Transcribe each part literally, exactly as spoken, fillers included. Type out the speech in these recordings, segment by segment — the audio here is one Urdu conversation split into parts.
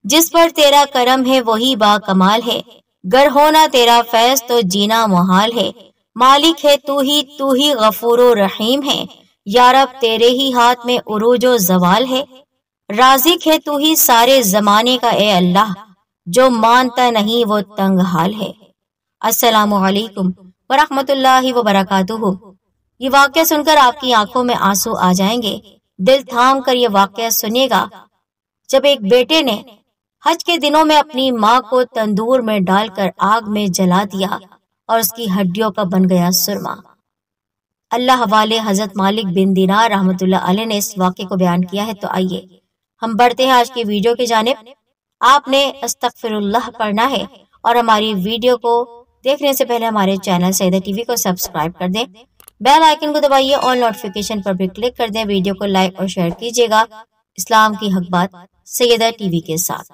جس پر تیرا کرم ہے وہی با کمال ہے، گر ہونا تیرا فیض تو جینا محال ہے، مالک ہے تو ہی تو ہی غفور و رحیم ہے، یا رب تیرے ہی ہاتھ میں عروج و زوال ہے، رازق ہے تو ہی سارے زمانے کا اے اللہ، جو مانتا نہیں وہ تنگ حال ہے۔ السلام علیکم ورحمۃ اللہ وبرکاتہ۔ یہ واقعہ سن کر آپ کی آنکھوں میں آنسو آ جائیں گے۔ دل تھام کر یہ واقعہ سنیے گا جب ایک بیٹے نے حج کے دنوں میں اپنی ماں کو تندور میں ڈال کر آگ میں جلا دیا اور اس کی ہڈیوں کا بن گیا سرما۔ اللہ حوالے حضرت مالک بن دینار رحمۃ اللہ علیہ نے اس واقعے کو بیان کیا ہے۔ تو آئیے ہم بڑھتے ہیں آج کی ویڈیو کی جانب۔ آپ نے استغفر اللہ پڑھنا ہے اور ہماری ویڈیو کو دیکھنے سے پہلے ہمارے چینل سیدہ ٹی وی کو سبسکرائب کر دیں، بیل آئیکن کو دبائیے اور نوٹیفیکیشن پر بھی کلک کر دیں۔ ویڈیو کو لائک اور شیئر کیجیے گا۔ اسلام کی حق بات سیدہ ٹی وی کے ساتھ۔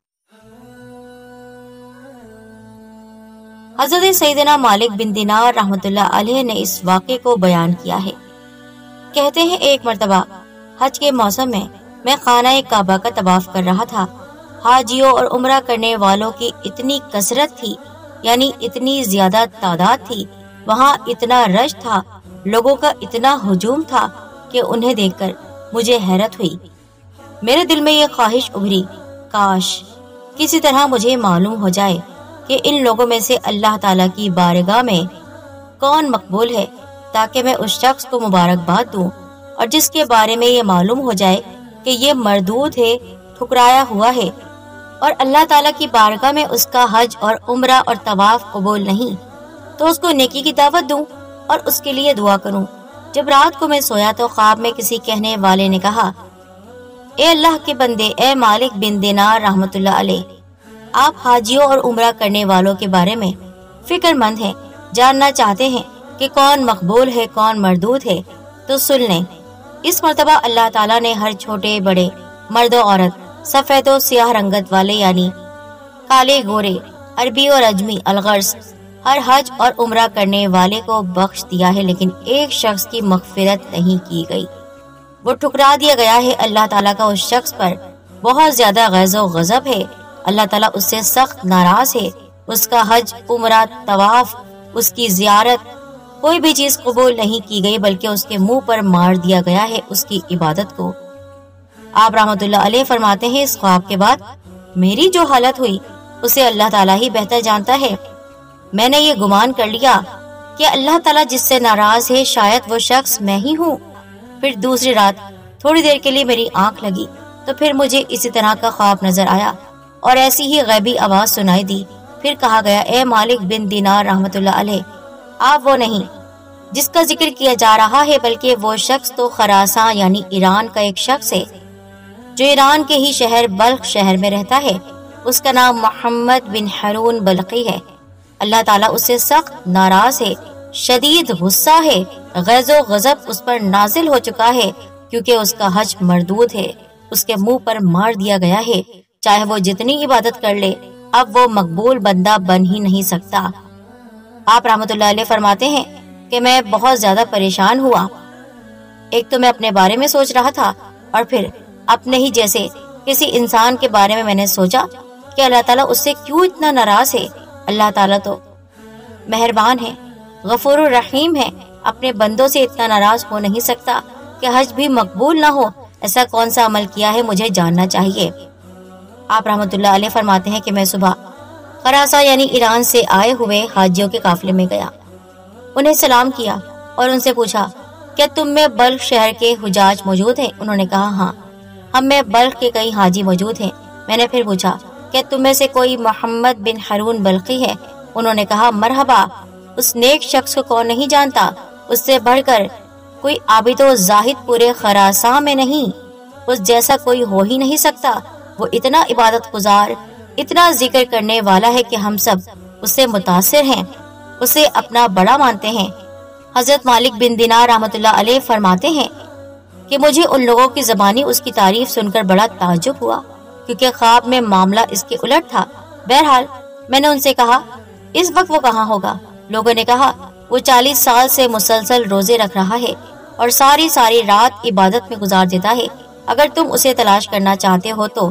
حضرت سیدنا مالک بن دینار رحمۃ اللہ علیہ نے اس واقعے کو بیان کیا ہے۔ کہتے ہیں ایک مرتبہ حج کے موسم میں میں خانہ کعبہ کا طواف کر رہا تھا۔ حاجیوں اور عمرہ کرنے والوں کی اتنی کثرت تھی، یعنی اتنی زیادہ تعداد تھی، وہاں اتنا رش تھا، لوگوں کا اتنا ہجوم تھا کہ انہیں دیکھ کر مجھے حیرت ہوئی۔ میرے دل میں یہ خواہش ابھری، کاش کسی طرح مجھے معلوم ہو جائے کہ ان لوگوں میں سے اللہ تعالیٰ کی بارگاہ میں کون مقبول ہے، تاکہ میں اس شخص کو مبارکباد دوں، اور جس کے بارے میں یہ معلوم ہو جائے کہ یہ مردود ہے، ٹھکرایا ہوا ہے، اور اللہ تعالیٰ کی بارگاہ میں اس کا حج اور عمرہ اور طواف قبول نہیں، تو اس کو نیکی کی دعوت دوں اور اس کے لیے دعا کروں۔ جب رات کو میں سویا تو خواب میں کسی کہنے والے نے کہا، اے اللہ کے بندے، اے مالک بن دینار رحمۃ اللہ علیہ، آپ حاجیوں اور عمرہ کرنے والوں کے بارے میں فکر مند ہیں، جاننا چاہتے ہیں کہ کون مقبول ہے کون مردود ہے، تو سن لیں۔ اس مرتبہ اللہ تعالیٰ نے ہر چھوٹے بڑے، مرد و عورت، سفید و سیاہ رنگت والے یعنی کالے گورے، عربی اور اجمی الغرض، ہر حج اور عمرہ کرنے والے کو بخش دیا ہے، لیکن ایک شخص کی مغفرت نہیں کی گئی، وہ ٹھکرا دیا گیا ہے۔ اللہ تعالیٰ کا اس شخص پر بہت زیادہ غیظ و غضب ہے، اللہ تعالیٰ اس سے سخت ناراض ہے، اس کا حج، عمرہ، طواف، اس کی زیارت، کوئی بھی چیز قبول نہیں کی گئی، بلکہ اس کے منہ پر مار دیا گیا ہے اس کی عبادت کو۔ آپ رحمۃ اللہ علیہ فرماتے ہیں، اس خواب کے بعد میری جو حالت ہوئی اسے اللہ تعالیٰ ہی بہتر جانتا ہے۔ میں نے یہ گمان کر لیا کہ اللہ تعالیٰ جس سے ناراض ہے شاید وہ شخص میں ہی ہوں۔ پھر دوسری رات تھوڑی دیر کے لیے میری آنکھ لگی تو پھر مجھے اسی طرح کا خواب نظر آیا اور ایسی ہی غیبی آواز سنائی دی۔ پھر کہا گیا، اے مالک بن دینار رحمۃ اللہ علیہ، آپ وہ نہیں جس کا ذکر کیا جا رہا ہے، بلکہ وہ شخص تو خراساں یعنی ایران کا ایک شخص ہے، جو ایران کے ہی شہر بلخ شہر میں رہتا ہے۔ اس کا نام محمد بن ہارون بلخی ہے۔ اللہ تعالیٰ اس سے سخت ناراض ہے، شدید غصہ ہے، غیظ و غضب اس پر نازل ہو چکا ہے، کیونکہ اس کا حج مردود ہے، اس کے منہ پر مار دیا گیا ہے، چاہے وہ جتنی عبادت کر لے، اب وہ مقبول بندہ بن ہی نہیں سکتا۔ آپ رحمۃ اللہ علیہ فرماتے ہیں کہ میں بہت زیادہ پریشان ہوا۔ ایک تو میں اپنے بارے میں سوچ رہا تھا، اور پھر اپنے ہی جیسے کسی انسان کے بارے میں میں نے سوچا کہ اللہ تعالیٰ اس سے کیوں اتنا ناراض ہے۔ اللہ تعالیٰ تو مہربان ہے، غفور الرحیم ہے، اپنے بندوں سے اتنا ناراض ہو نہیں سکتا کہ حج بھی مقبول نہ ہو۔ ایسا کون سا عمل کیا ہے مجھے جاننا چاہیے۔ آپ رحمۃ اللہ علیہ فرماتے ہیں کہ میں صبح خراساں یعنی ایران سے آئے ہوئے حاجیوں کے قافلے میں گیا، انہیں سلام کیا اور ان سے پوچھا، کیا تم میں بلخ شہر کے حجاج موجود ہیں؟ انہوں نے کہا، ہاں، ہم میں بلخ کے کئی حاجی موجود ہیں۔ میں نے پھر پوچھا، کیا تم میں سے کوئی محمد بن ہارون بلخی ہے؟ انہوں نے کہا، مرحبا، اس نیک شخص کو کون نہیں جانتا، اس سے بڑھ کر کوئی عابد و زاہد پورے خراساں میں نہیں، اس جیسا کوئی ہو ہی نہیں سکتا، وہ اتنا عبادت گزار، اتنا ذکر کرنے والا ہے کہ ہم سب اس سے متاثر ہیں، اسے اپنا بڑا مانتے ہیں۔ حضرت مالک بن دینار رحمۃ اللہ علیہ فرماتے ہیں کہ مجھے ان لوگوں کی زبانی اس کی تعریف سن کر بڑا تعجب ہوا، کیونکہ خواب میں معاملہ اس کے الٹ تھا۔ بہرحال میں نے ان سے کہا، اس وقت وہ کہاں ہوگا؟ لوگوں نے کہا، وہ چالیس سال سے مسلسل روزے رکھ رہا ہے اور ساری ساری رات عبادت میں گزار دیتا ہے، اگر تم اسے تلاش کرنا چاہتے ہو تو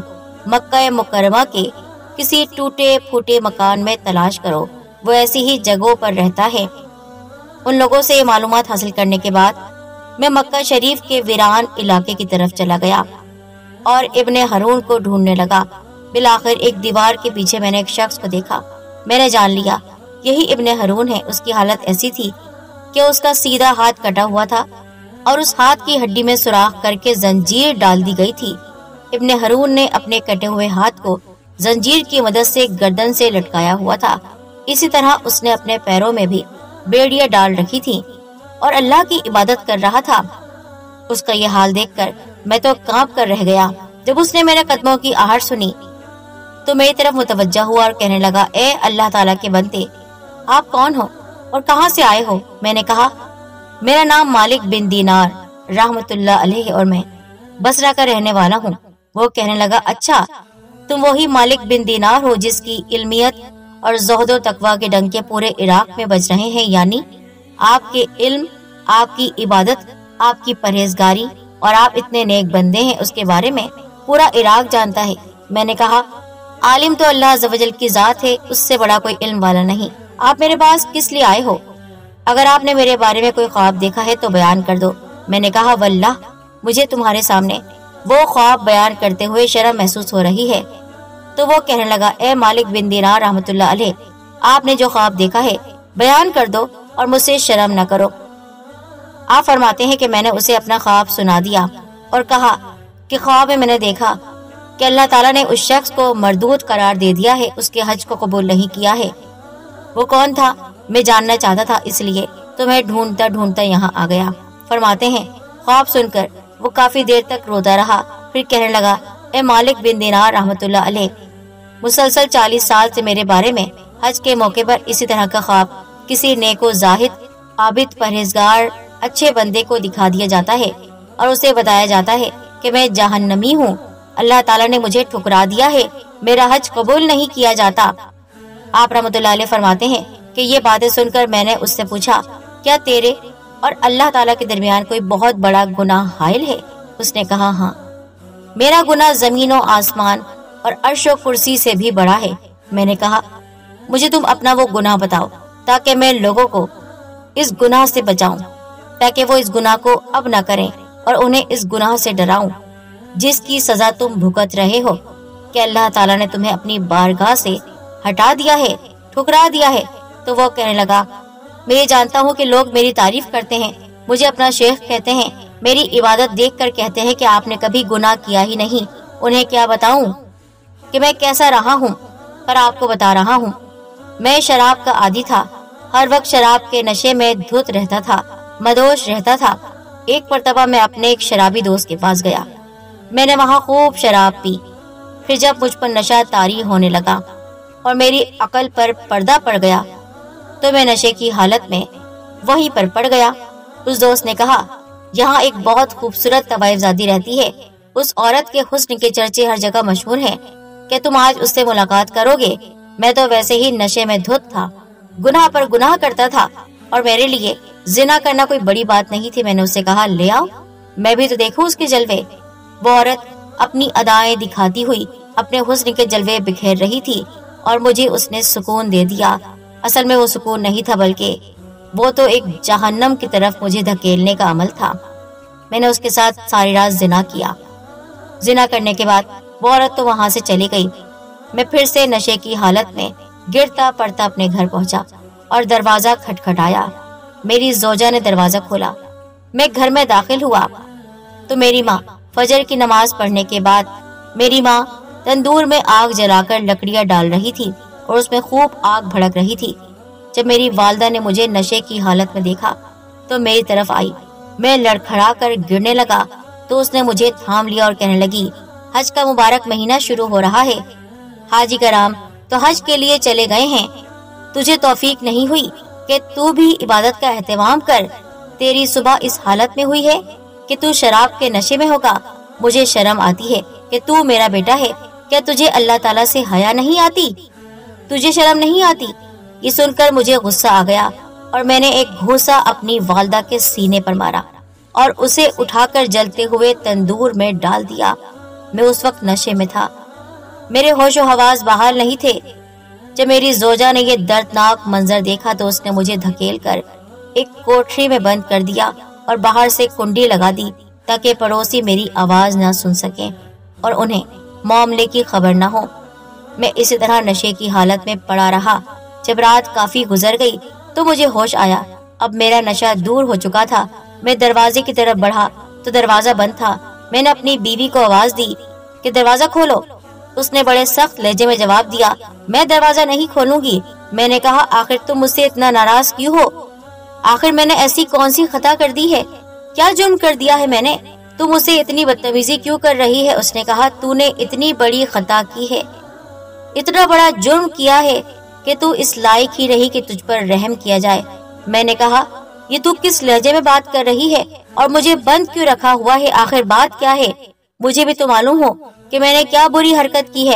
مکہ مکرمہ کے کسی ٹوٹے پھوٹے مکان میں تلاش کرو، وہ ایسی ہی جگہوں پر رہتا ہے۔ ان لوگوں سے یہ معلومات حاصل کرنے کے بعد میں مکہ شریف کے ویران علاقے کی طرف چلا گیا اور ابن ہارون کو ڈھونڈنے لگا۔ بالآخر ایک دیوار کے پیچھے میں نے ایک شخص کو دیکھا۔ میں نے جان لیا یہی ابن ہارون ہے۔ اس کی حالت ایسی تھی کہ اس کا سیدھا ہاتھ کٹا ہوا تھا اور اس ہاتھ کی ہڈی میں سوراخ کر کے زنجیر ڈال دی گئی تھی۔ ابن ہارون نے اپنے کٹے ہوئے ہاتھ کو زنجیر کی مدد سے گردن سے لٹکایا ہوا تھا۔ اسی طرح اس نے اپنے پیروں میں بھی بیڑیاں ڈال رکھی تھی اور اللہ کی عبادت کر رہا تھا۔ اس کا یہ حال دیکھ کر میں تو کانپ کر رہ گیا۔ جب اس نے میرے قدموں کی آہٹ سنی تو میری طرف متوجہ ہوا اور کہنے لگا، اے اللہ تعالیٰ کے بندے، آپ کون ہو اور کہاں سے آئے ہو؟ میں نے کہا، میرا نام مالک بن دینار رحمت اللہ علیہ اور میں بصرہ کا رہنے والا ہوں۔ وہ کہنے لگا، اچھا تم وہی مالک بن دینار ہو جس کی علمیت اور زہد و تقوی کے ڈنکے پورے عراق میں بج رہے ہیں، یعنی آپ کے علم، آپ کی عبادت، آپ کی پرہیزگاری اور آپ اتنے نیک بندے ہیں، اس کے بارے میں پورا عراق جانتا ہے۔ میں نے کہا، عالم تو اللہ عز و جل کی ذات ہے، اس سے بڑا کوئی علم والا نہیں۔ آپ میرے پاس کس لیے آئے ہو؟ اگر آپ نے میرے بارے میں کوئی خواب دیکھا ہے تو بیان کر دو۔ میں نے کہا، واللہ مجھے تمہارے سامنے وہ خواب بیان کرتے ہوئے شرم محسوس ہو رہی ہے۔ تو وہ کہنے لگا، اے مالک بن دینار رحمت اللہ علیہ، آپ نے جو خواب دیکھا ہے بیان کر دو اور مجھ سے شرم نہ کرو۔ آپ فرماتے ہیں کہ میں نے اسے اپنا خواب سنا دیا اور کہا کہ خواب میں میں نے دیکھا کہ اللہ تعالیٰ نے اس شخص کو مردود قرار دے دیا ہے، اس کے حج کو قبول نہیں کیا ہے۔ وہ کون تھا میں جاننا چاہتا تھا، اس لیے تمہیں ڈھونڈتا ڈھونڈتا یہاں آ گیا۔ فرماتے ہیں خواب سن کر وہ کافی دیر تک روتا رہا، پھر کہنے لگا، اے مالک بن دینار رحمت اللہ علیہ، مسلسل چالیس سال سے میرے بارے میں حج کے موقع پر اسی طرح کا خواب کسی نیک و زاہد، عابد، پرہیزگار، اچھے بندے کو دکھا دیا جاتا ہے اور اسے بتایا جاتا ہے کہ میں جہنمی ہوں، اللہ تعالیٰ نے مجھے ٹھکرا دیا ہے، میرا حج قبول نہیں کیا جاتا۔ آپ رحمت اللہ علیہ فرماتے ہیں کہ یہ باتیں سن کر میں نے اس سے پوچھا، کیا تیرے اور اللہ تعالیٰ کے درمیان کوئی بہت بڑا گناہ حائل ہے؟ اس نے کہا، ہاں، میرا گناہ زمین و آسمان اور عرش و کرسی سے بھی بڑا ہے۔ میں نے کہا، مجھے تم اپنا وہ گناہ بتاؤ تاکہ میں لوگوں کو اس گناہ سے بچاؤں، تاکہ وہ اس گناہ کو اب نہ کریں اور انہیں اس گناہ سے ڈراؤں جس کی سزا تم بھگت رہے ہو، کہ اللہ تعالیٰ نے تمہیں اپنی بارگاہ سے ہٹا دیا ہے، ٹھکرا دیا ہے۔ تو وہ کہنے لگا، میں یہ جانتا ہوں کہ لوگ میری تعریف کرتے ہیں، مجھے اپنا شیخ کہتے ہیں، میری عبادت دیکھ کر کہتے ہیں کہ آپ نے کبھی گناہ کیا ہی نہیں۔ انہیں کیا بتاؤں کہ میں کیسا رہا ہوں، پر آپ کو بتا رہا ہوں۔ میں شراب کا عادی تھا، ہر وقت شراب کے نشے میں دھت رہتا تھا، مدوش رہتا تھا۔ ایک مرتبہ میں اپنے ایک شرابی دوست کے پاس گیا، میں نے وہاں خوب شراب پی۔ پھر جب مجھ پر نشہ طاری ہونے لگا اور میری عقل پر پردہ پڑ گیا تو میں نشے کی حالت میں وہیں پر پڑ گیا۔ اس دوست نے کہا، یہاں ایک بہت خوبصورت طوائف زادی رہتی ہے، اس عورت کے حسن کے چرچے ہر جگہ مشہور ہیں، کہ تم آج اس سے ملاقات کرو گے؟ میں تو ویسے ہی نشے میں دھت تھا، گناہ پر گناہ کرتا تھا اور میرے لیے زنا کرنا کوئی بڑی بات نہیں تھی۔ میں نے اسے کہا، لے آؤ، میں بھی تو دیکھوں اس کے جلوے۔ وہ عورت اپنی ادائیں دکھاتی ہوئی اپنے حسن کے جلوے بکھیر رہی تھی اور مجھے اس نے سکون دے دیا۔ اصل میں وہ سکون نہیں تھا، بلکہ وہ تو ایک جہنم کی طرف مجھے دھکیلنے کا عمل تھا۔ میں نے اس کے ساتھ ساری رات زنا کیا۔ زنا کرنے کے بعد وہ عورت تو وہاں سے چلی گئی۔ میں پھر سے نشے کی حالت میں گرتا پڑتا اپنے گھر پہنچا اور دروازہ کھٹکھٹایا۔ میری زوجہ نے دروازہ کھولا۔ میں گھر میں داخل ہوا تو میری ماں فجر کی نماز پڑھنے کے بعد میری ماں تندور میں آگ جلا کر لکڑیاں ڈال رہی تھی اور اس میں خوب آگ بھڑک رہی تھی۔ جب میری والدہ نے مجھے نشے کی حالت میں دیکھا تو میری طرف آئی۔ میں لڑکھڑا کر گرنے لگا تو اس نے مجھے تھام لیا اور کہنے لگی، حج کا مبارک مہینہ شروع ہو رہا ہے، حاجی کرام تو حج کے لیے چلے گئے ہیں، تجھے توفیق نہیں ہوئی کہ تو بھی عبادت کا اہتمام کر؟ تیری صبح اس حالت میں ہوئی ہے کہ تو شراب کے نشے میں ہوگا۔ مجھے شرم آتی ہے کہ تو میرا بیٹا ہے، کیا تجھے اللہ تعالیٰ سے حیا نہیں آتی؟ تجھے شرم نہیں آتی؟ یہ سن کر مجھے غصہ آ گیا اور میں نے ایک گھوسا اپنی والدہ کے سینے پر مارا اور اسے اٹھا کر جلتے ہوئے تندور میں ڈال دیا۔ میں اس وقت نشے میں تھا میرے ہوش و حواس بحال نہیں تھے۔ جب میری زوجہ نے یہ دردناک منظر دیکھا تو اس نے مجھے دھکیل کر ایک کوٹری میں بند کر دیا اور باہر سے کنڈی لگا دی تاکہ پڑوسی میری آواز نہ سن سکیں اور انہیں معاملے کی خبر نہ ہو۔ میں اسی طرح نشے کی حالت میں پڑا رہا۔ جب رات کافی گزر گئی تو مجھے ہوش آیا۔ اب میرا نشہ دور ہو چکا تھا۔ میں دروازے کی طرف بڑھا تو دروازہ بند تھا۔ میں نے اپنی بیوی کو آواز دی کہ دروازہ کھولو۔ اس نے بڑے سخت لہجے میں جواب دیا، میں دروازہ نہیں کھولوں گی۔ میں نے کہا، آخر تم مجھ سے اتنا ناراض کیوں ہو؟ آخر میں نے ایسی کون سی خطا کر دی ہے؟ کیا جرم کر دیا ہے میں نے؟ تم مجھ سے اتنی بدتمیزی کیوں کر رہی ہے؟ اس نے کہا، تو نے اتنی بڑی خطا کی ہے، اتنا بڑا جرم کیا ہے کہ تو اس لائق ہی رہی کہ تجھ پر رحم کیا جائے۔ میں نے کہا، یہ تو کس لہجے میں بات کر رہی ہے اور مجھے بند کیوں رکھا ہوا ہے؟ آخر بات کیا ہے؟ مجھے بھی تو معلوم ہو کہ میں نے کیا بری حرکت کی ہے۔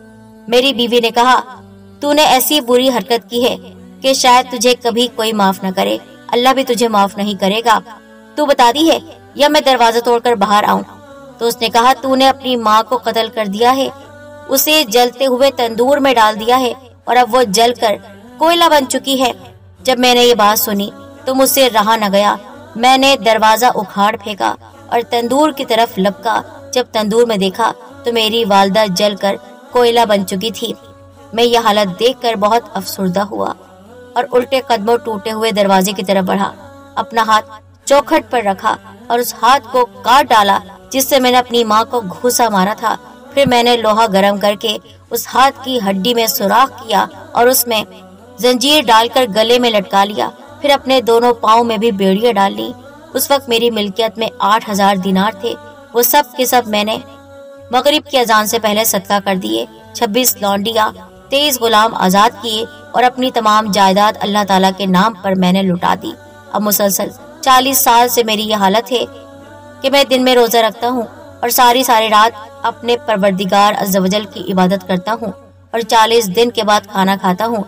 میری بیوی نے کہا، تو نے ایسی بری حرکت کی ہے کہ شاید تجھے کبھی کوئی معاف نہ کرے، اللہ بھی تجھے معاف نہیں کرے گا۔ تو بتاتی ہے یا میں دروازہ توڑ کر باہر آؤں؟ تو اس نے کہا، تو نے اپنی ماں کو قتل کر دیا ہے، اسے جلتے ہوئے تندور میں ڈال دیا ہے اور اب وہ جل کر کوئلہ بن چکی ہے۔ جب میں نے یہ بات سنی تو مجھ سے رہا نہ گیا۔ میں نے دروازہ اکھاڑ پھینکا اور تندور کی طرف لپکا۔ جب تندور میں دیکھا تو میری والدہ جل کر کوئلہ بن چکی تھی۔ میں یہ حالت دیکھ کر بہت افسردہ ہوا اور الٹے قدموں ٹوٹے ہوئے دروازے کی طرف بڑھا، اپنا ہاتھ چوکھٹ پر رکھا اور اس ہاتھ کو کاٹ ڈالا جس سے میں نے اپنی ماں کو گھوسا مارا تھا۔ پھر میں نے لوہا گرم کر کے اس ہاتھ کی ہڈی میں سوراخ کیا اور اس میں زنجیر ڈال کر گلے میں لٹکا لیا۔ پھر اپنے دونوں پاؤں میں بھی بیڑیاں ڈال لی۔ اس وقت میری ملکیت میں آٹھ ہزار دینار تھے، وہ سب کے سب میں نے مغرب کی اذان سے پہلے صدقہ کر دیے۔ چھبیس لونڈیاں، تیئیس غلام آزاد کیے اور اپنی تمام جائیداد اللہ تعالیٰ کے نام پر میں نے لٹا دی۔ اب مسلسل چالیس سال سے میری یہ حالت ہے کہ میں دن میں روزہ رکھتا ہوں اور ساری ساری رات اپنے پروردگار عز و جل کی عبادت کرتا ہوں اور چالیس دن کے بعد کھانا کھاتا ہوں۔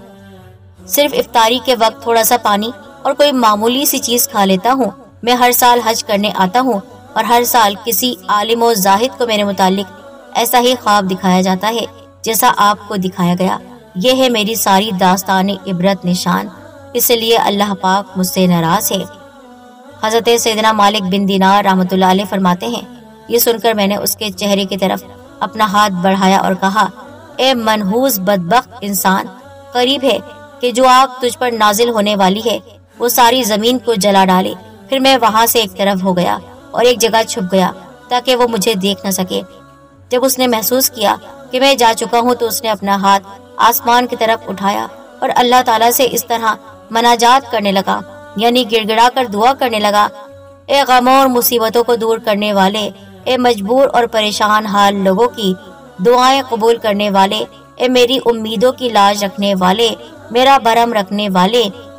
صرف افطاری کے وقت تھوڑا سا پانی اور کوئی معمولی سی چیز کھا لیتا ہوں۔ میں ہر سال حج کرنے آتا ہوں اور ہر سال کسی عالم و زاہد کو میرے متعلق ایسا ہی خواب دکھایا جاتا ہے جیسا آپ کو دکھایا گیا۔ یہ ہے میری ساری داستان عبرت نشان، اس لیے اللہ پاک مجھ سے ناراض ہے۔ حضرت سیدنا مالک بن دینار رحمۃ اللہ علیہ فرماتے ہیں، یہ سن کر میں نے اس کے چہرے کی طرف اپنا ہاتھ بڑھایا اور کہا، اے منحوس بدبخت انسان، قریب ہے کہ جو آگ تجھ پر نازل ہونے والی ہے وہ ساری زمین کو جلا ڈالے۔ پھر میں وہاں سے ایک طرف ہو گیا اور ایک جگہ چھپ گیا تاکہ وہ مجھے دیکھ نہ سکے۔ جب اس نے محسوس کیا کہ میں جا چکا ہوں تو اس نے اپنا ہاتھ آسمان کی طرف اٹھایا اور اللہ تعالیٰ سے اس طرح مناجات کرنے لگا، یعنی گڑ گڑا کر دعا کرنے لگا، اے غموں اور مصیبتوں کو دور کرنے والے، اے مجبور اور پریشان حال لوگوں کی دعائیں قبول کرنے والے، اے میری امیدوں کی لاج رکھنے والے، میرا برم رکھنے والے،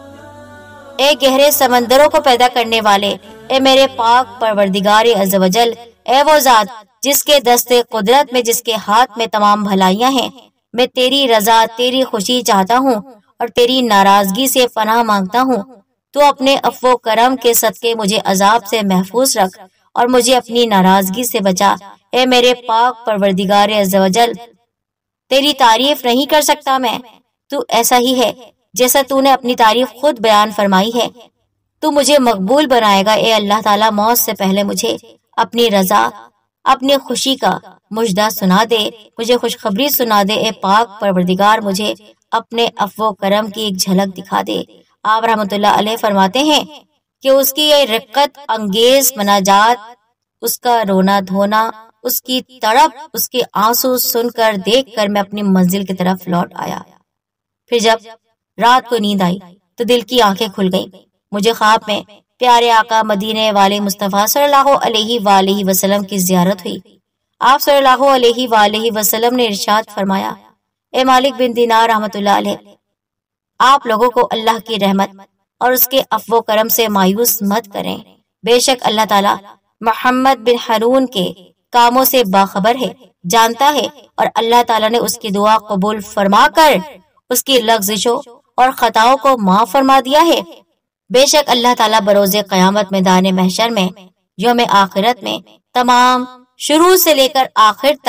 اے گہرے سمندروں کو پیدا کرنے والے، اے میرے پاک پروردگار عز و جل، اے وہ ذات جس کے دست قدرت میں، جس کے ہاتھ میں تمام بھلائیاں ہیں، میں تیری رضا، تیری خوشی چاہتا ہوں اور تیری ناراضگی سے پناہ مانگتا ہوں۔ تو اپنے عفو و کرم کے صدقے مجھے عذاب سے محفوظ رکھ اور مجھے اپنی ناراضگی سے بچا۔ اے میرے پاک پروردگار عز و جل، تیری تعریف نہیں کر سکتا میں، تو ایسا ہی ہے جیسا تو نے اپنی تعریف خود بیان فرمائی ہے۔ تو مجھے مقبول بنائے گا۔ اے اللہ تعالیٰ، موت سے پہلے مجھے اپنی رضا، اپنی خوشی کا مجدہ سنا دے، مجھے خوشخبری سنا دے۔ اے پاک پروردگار، مجھے اپنے عفو و کرم کی ایک جھلک دکھا دے۔ آپ رحمۃ اللہ علیہ فرماتے ہیں کہ اس کی یہ رقت انگیز مناجات، اس کا رونا دھونا، اس کی تڑپ، اس کے آنسو سن کر دیکھ کر میں اپنی منزل کی طرف لوٹ آیا۔ پھر جب رات کو نیند آئی تو دل کی آنکھیں کھل گئیں۔ مجھے خواب میں پیارے آقا مدینے والے مصطفیٰ صلی اللہ علیہ وآلہ وسلم کی زیارت ہوئی۔ آپ صلی اللہ علیہ وآلہ وسلم نے ارشاد فرمایا، اے مالک بن دینار رحمۃ اللہ علیہ، آپ لوگوں کو اللہ کی رحمت اور اس کے عفو و کرم سے مایوس مت کریں۔ بے شک اللہ تعالیٰ محمد بن ہارون کے کاموں سے باخبر ہے، جانتا ہے، اور اللہ تعالیٰ نے اس کی دعا قبول فرما کر اس کی لغزشوں اور خطاؤں کو معاف فرما دیا ہے۔ بے شک اللہ تعالیٰ بروز قیامت میدان محشر میں، یوم آخرت میں، تمام شروع سے لے کر آخر تک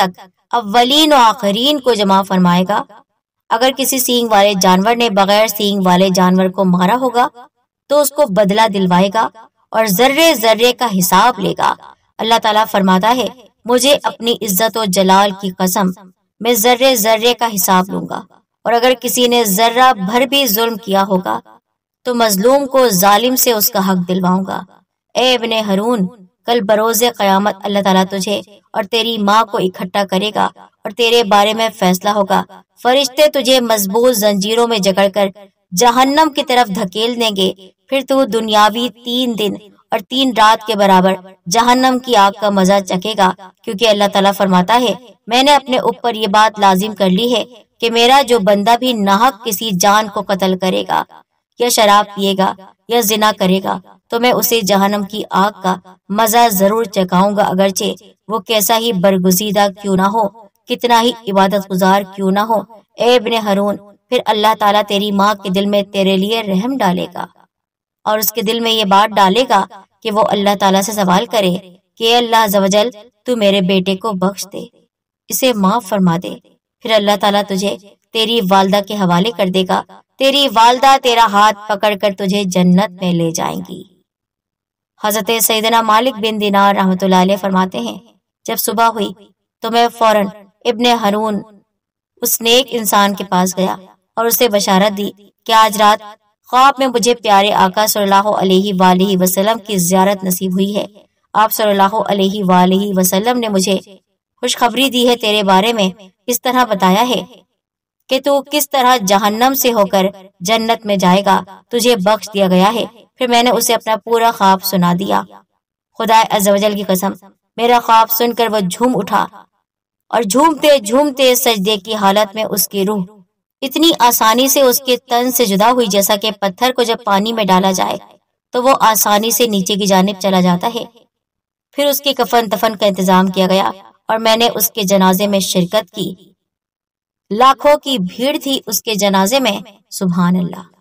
اولین و آخرین کو جمع فرمائے گا۔ اگر کسی سینگ والے جانور نے بغیر سینگ والے جانور کو مارا ہوگا تو اس کو بدلہ دلوائے گا اور ذرے ذرے کا حساب لے گا۔ اللہ تعالیٰ فرماتا ہے مجھے اپنی عزت و جلال کی قسم، میں ذرے ذرے کا حساب لوں گا، اور اگر کسی نے ذرہ بھر بھی ظلم کیا ہوگا تو مظلوم کو ظالم سے اس کا حق دلواؤں گا۔ اے ابن ہارون، کل بروز قیامت اللہ تعالیٰ تجھے اور تیری ماں کو اکٹھا کرے گا اور تیرے بارے میں فیصلہ ہوگا۔ فرشتے تجھے مضبوط زنجیروں میں جکڑ کر جہنم کی طرف دھکیل دیں گے، پھر تو دنیاوی تین دن اور تین رات کے برابر جہنم کی آگ کا مزہ چکھے گا، کیونکہ اللہ تعالیٰ فرماتا ہے میں نے اپنے اوپر یہ بات لازم کر لی ہے کہ میرا جو بندہ بھی ناحق کسی جان کو قتل کرے گا یا شراب پیے گا یا زنا کرے گا تو میں اسے جہنم کی آگ کا مزہ ضرور چکھاؤں گا، اگرچہ وہ کیسا ہی برگزیدہ کیوں نہ ہو، کتنا ہی عبادت گزار کیوں نہ ہو۔ اے ابن ہارون، پھر اللہ تعالیٰ تیری ماں کے دل میں تیرے لیے رحم ڈالے گا اور اس کے دل میں یہ بات ڈالے گا کہ وہ اللہ تعالیٰ سے سوال کرے کہ اے اللہ عز و جل، تو میرے بیٹے کو بخش دے، اسے معاف فرما دے۔ پھر اللہ تعالیٰ تجھے تیری والدہ کے حوالے کر دے گا، تیری والدہ تیرا ہاتھ پکڑ کر تجھے جنت میں لے جائیں گی۔ حضرت سیدنا مالک بن دینار رحمۃ اللہ علیہ فرماتے ہیں جب صبح ہوئی تو میں فوراً ابن ہارون اس نیک انسان کے پاس گیا اور اسے بشارت دی کہ آج رات خواب میں مجھے پیارے آقا صلی اللہ علیہ وآلہ وسلم کی زیارت نصیب ہوئی ہے۔ آپ صلی اللہ علیہ وآلہ وسلم نے مجھے خوشخبری دی ہے، تیرے بارے میں اس طرح بتایا ہے کہ تو کس طرح جہنم سے ہو کر جنت میں جائے گا، تجھے بخش دیا گیا ہے۔ پھر میں نے اسے اپنا پورا خواب سنا دیا۔ خدا عز و جل کی قسم، میرا خواب سن کر وہ جھوم اٹھا اور جھومتے جھومتے سجدے کی حالت میں اس کی روح اتنی آسانی سے اس کے تن سے جدا ہوئی جیسا کہ پتھر کو جب پانی میں ڈالا جائے تو وہ آسانی سے نیچے کی جانب چلا جاتا ہے۔ پھر اس کے کفن دفن کا انتظام کیا گیا اور میں نے اس کے جنازے میں شرکت کی۔ لاکھوں کی بھیڑ تھی اس کے جنازے میں، سبحان اللہ۔